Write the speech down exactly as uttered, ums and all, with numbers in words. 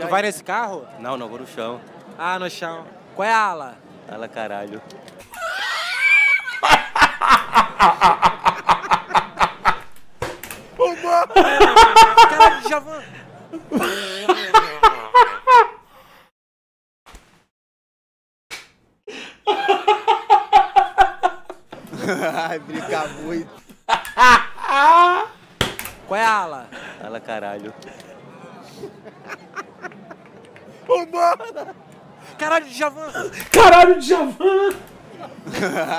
Tu vai nesse carro? Não, não, vou no chão. Ah, no chão. Qual é a ala? Ala caralho. Caralho, Djavan! Ai, brinca muito. Qual é a ala? Ala caralho. Caralho, Djavan! Caralho, Djavan!